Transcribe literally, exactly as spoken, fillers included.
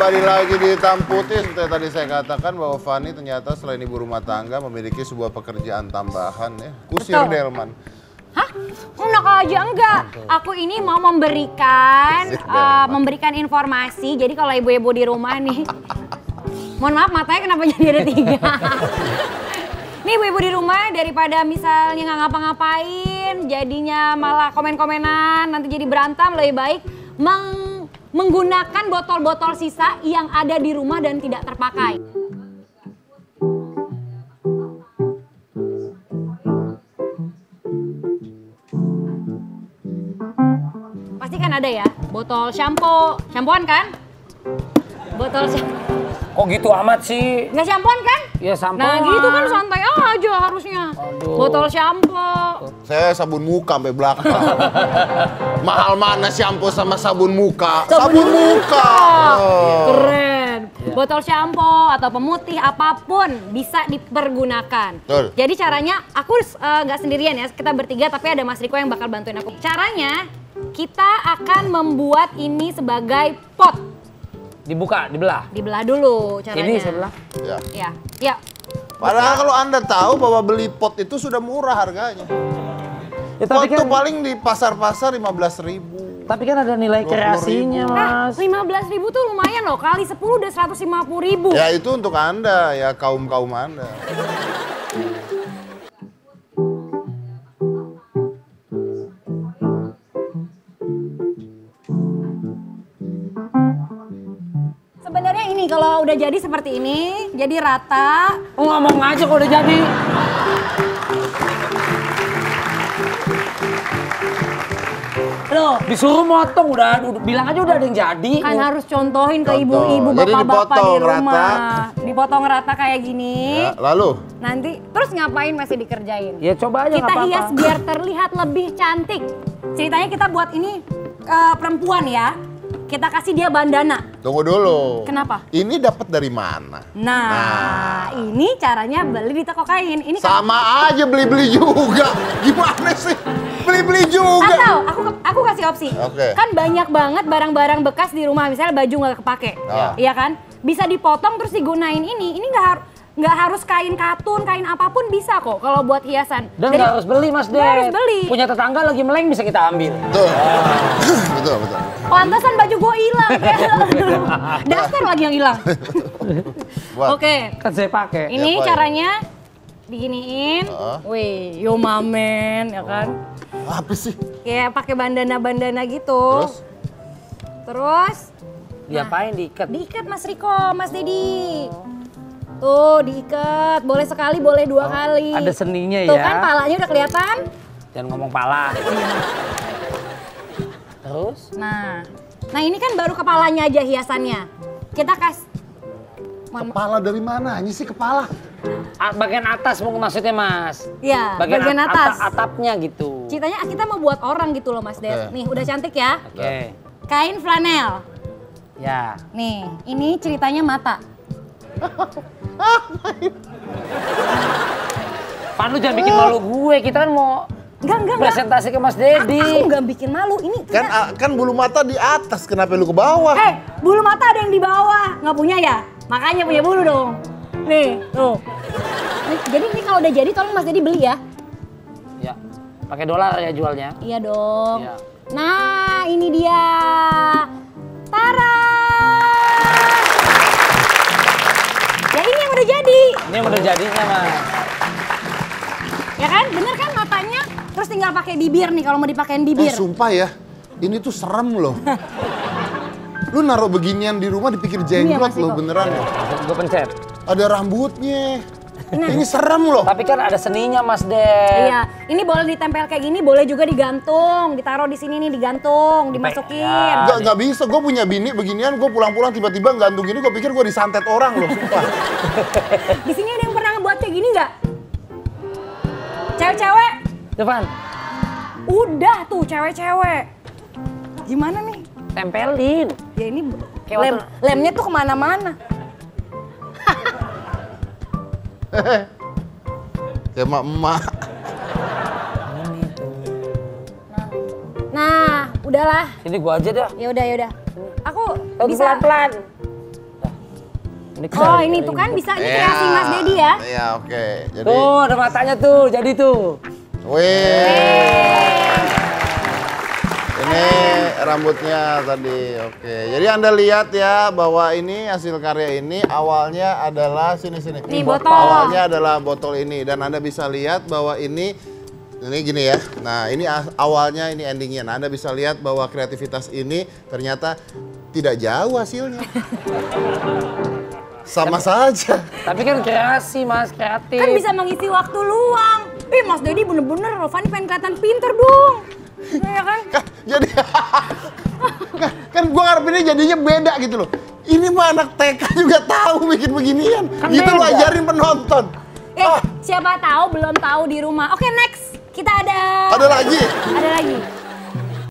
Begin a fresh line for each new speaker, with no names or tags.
kembali lagi di Hitam Putih. Seperti tadi saya katakan bahwa Fanny ternyata selain ibu rumah tangga memiliki sebuah pekerjaan tambahan ya. Kusir
Betul.
delman.
Hah? Enak aja enggak. Aku ini mau memberikan uh, memberikan informasi. Jadi kalau ibu-ibu di rumah nih, mohon maaf matanya kenapa jadi ada tiga. Nih ibu-ibu di rumah daripada misalnya nggak ngapa-ngapain, jadinya malah komen-komenan, nanti jadi berantem, lebih baik meng menggunakan botol-botol sisa yang ada di rumah dan tidak terpakai. Pasti kan ada ya, botol shampoo, shampooan kan? Botol shampoo.
Kok gitu amat sih?
Nggak shampooan kan?
Ya sampo.
Nah gitu kan santai aja harusnya.
Aduh.
Botol shampoo.
Saya sabun muka sampai belakang. Mahal mana shampoo sama sabun muka?
Sabun
Sabun, muka. Oh.
Keren. Botol shampoo atau pemutih apapun bisa dipergunakan.
Betul.
Jadi caranya aku eh, nggak sendirian ya, kita bertiga tapi ada Mas Riko yang bakal bantuin aku. Caranya kita akan membuat ini sebagai pot.
Dibuka, dibelah.
Dibelah dulu caranya.
Ini sebelah.
Ya.
Ya, ya.
Padahal kalau Anda tahu bahwa beli pot itu sudah murah harganya.
Ya,
Pot
tapi
itu
kan,
paling di pasar-pasar lima belas ribu.
tapi kan ada nilai
dua puluh
kreasinya,
ribu.
Mas.
Eh, lima belas ribu tuh lumayan loh, kali sepuluh udah seratus lima puluh ribu.
Ya itu untuk Anda, ya kaum-kaum Anda.
Sebenarnya ini kalau udah jadi seperti ini, jadi rata.
Oh, ngomong aja kok udah jadi.
Loh,
Disuruh motong udah, udah bilang aja udah ada yang jadi.
kan harus contohin ke
Contoh.
ibu-ibu,
Jadi
bapak-bapak di
dipotong
rumah.
rata.
Dipotong rata kayak gini.
Ya, lalu?
Nanti terus ngapain masih dikerjain?
Ya coba aja
Kita
nggak apa-apa.
hias biar terlihat lebih cantik. Ceritanya kita buat ini eh, perempuan ya. Kita kasih dia bandana.
Tunggu dulu.
Kenapa?
Ini dapat dari mana?
Nah, ini caranya beli di toko kain. Ini kan-
Sama aja beli-beli juga. Gimana sih? Beli-beli juga.
Atau aku aku kasih opsi.
Oke.
Kan banyak banget barang-barang bekas di rumah, misalnya baju nggak kepake.
Ah.
Iya kan? Bisa dipotong terus digunain ini. Ini nggak harus nggak harus kain katun, kain apapun bisa kok kalau buat hiasan.
Dan
Jadi-
nggak harus beli, Mas Ded.
Nggak harus beli.
Punya tetangga lagi meleng bisa kita ambil.
Betul. betul, betul.
Pantesan baju gue hilang. Daster lagi yang hilang.
Buat.
Oke.
Kan saya pakai.
Ini
Ya, Pak, ya.
caranya diginiin.
Heeh.
Wih, yo mamen ya kan.
Apa sih?
Kayak pakai bandana-bandana gitu.
Terus?
Terus
Diapain diikat?
diikat Mas Riko, Mas Dedi. Tuh diikat, boleh sekali, boleh dua kali.
Ada seninya
Tuh
ya.
kan palanya udah kelihatan.
Jangan ngomong pala. Terus?
Nah, nah ini kan baru kepalanya aja hiasannya. Kita kas. Mohon ma-
Kepala dari mana? Ini sih kepala.
A- bagian atas mungkin maksudnya, Mas.
Ya, bagian,
Bagian, at-
atas.
ata- atapnya gitu.
Ceritanya kita mau buat orang gitu loh Mas Des.
Oke.
Nih udah cantik ya.
Oke.
Kain flanel.
Ya.
Nih, ini ceritanya mata.
Pan lu jangan bikin malu gue. Kita kan mau
Enggak, enggak, enggak.
presentasi ke Mas Dedi.
Aku nggak bikin malu. Ini
Kan
kita...
ah, kan bulu mata di atas, kenapa lu ke bawah?
Eh, bulu mata ada yang di bawah. Nggak punya ya? Makanya punya bulu dong. Nih, tuh. Nih, jadi ini kalau udah jadi tolong Mas Dedi beli ya.
Ya. Pakai dolar ya jualnya.
Iya dong.
Iya.
Nah, ini dia. Tara. Ya ini yang udah jadi.
Ini yang udah jadinya, Mas.
Ya kan? Bener kan matanya? Terus tinggal pakai bibir nih kalau mau dipakein
Eh
bibir.
sumpah ya, ini tuh serem loh. Lu naruh beginian di rumah dipikir
Ini ya,
jenglot
Mas
lo
Riko.
beneran ya.
Gue pencet.
Ada rambutnya. Ini serem loh.
Tapi kan ada seninya, Mas Ded.
Iya, ini boleh ditempel kayak gini, boleh juga digantung, ditaruh di sini nih, digantung, dimasukin.
Ya.
Gak, gak bisa, gue punya bini beginian, gue pulang-pulang tiba-tiba gantung gini, gue pikir gue disantet orang loh, sumpah.
Di sini ada yang pernah buat kayak gini nggak? Cewek-cewek?
Depan.
Udah tuh cewek-cewek. Gimana nih?
Tempelin.
Ya ini
Kayak
lem,
waktu-
lemnya tuh kemana-mana.
Kayak emak-emak.
Nah, udahlah.
Sini gua aja dah.
Ya udah, ya udah. Aku
Tapi
bisa.
pelan-pelan. Ini
Oh
keren.
ini tuh kan bisa, ini
Iya.
kreasi Mas Dedi ya.
Iya, oke. Jadi,
Tuh, ada matanya tuh, jadi tuh.
wih. Ini rambutnya tadi, oke. Jadi Anda lihat ya bahwa ini hasil karya ini awalnya adalah sini sini.
Nih, botol.
Awalnya adalah botol ini dan Anda bisa lihat bahwa ini ini gini ya. Nah, ini a- awalnya, ini endingnya. Nah, Anda bisa lihat bahwa kreativitas ini ternyata tidak jauh hasilnya. Sama saja.
Tapi kan kreasi mas, kreatif.
Kan bisa mengisi waktu luang. Ih Mas Dedi bener-bener Fanny pengen kelihatan pinter dong. Iya kan?
Kan, jadi kan, kan gua ngarepinnya jadinya beda gitu loh. Ini mah anak T K juga tahu bikin beginian.
Kan
Gitu lo
beda.
ajarin penonton.
Eh
Ah,
siapa tahu belum tahu di rumah. Oke next kita ada.
ada lagi.
Ada lagi.